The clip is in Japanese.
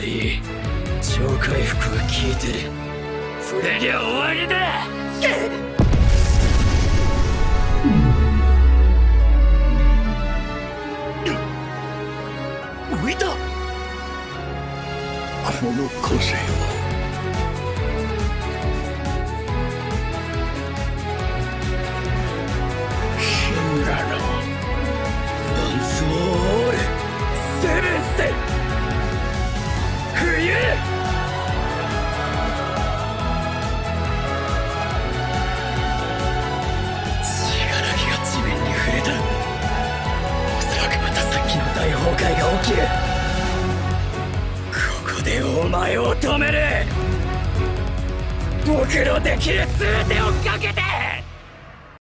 いい。超回復は効いてる。それりゃ終わりだ。浮いた。 この個性はシンガのワンスオールセブンス冬。血がらきが地面に触れた。おそらくまたさっきの大崩壊が起きる。ここでお前を止める。僕のできる全てをかけて。